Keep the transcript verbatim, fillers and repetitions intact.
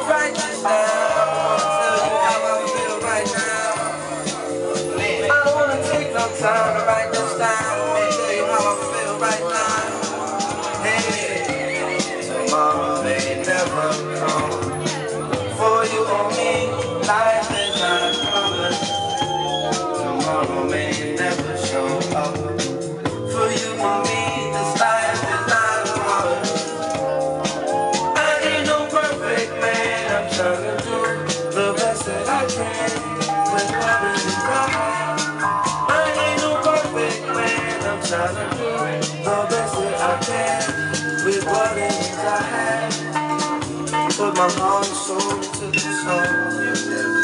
write this down. I wanna tell you how I feel right now. I don't wanna take no time to write this down. I wanna tell you how I feel right now. Hey, tomorrow may never come. For you and me, life is uncovered. Tomorrow may never show up. For you and me, this life is uncovered. I ain't no perfect man, I'm trying to do the best that I can with what is right. I ain't no perfect man, I'm trying to do the best that I can with what it is I have. Put my heart and soul to the song.